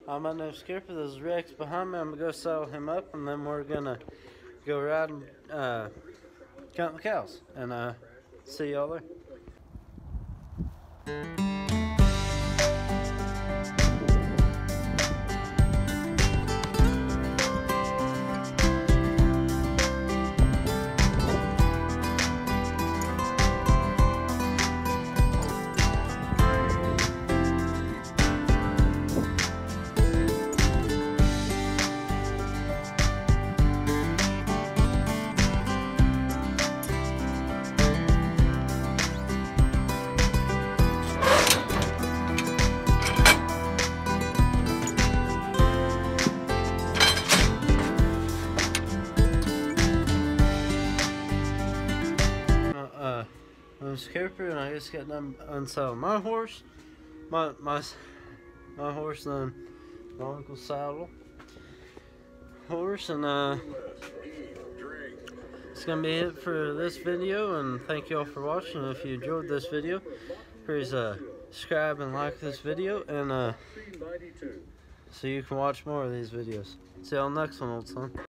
My name's Skipper. This is Rex behind me. I'm gonna go saddle him up, and then we're gonna go ride and count the cows. And see y'all there. I'm Skipper, and I just got done unsaddling my horse. My horse, then my uncle's saddle horse, and it's gonna be it for this video. And thank you all for watching. If you enjoyed this video, please subscribe and like this video, and so you can watch more of these videos. See y'all next one, old son.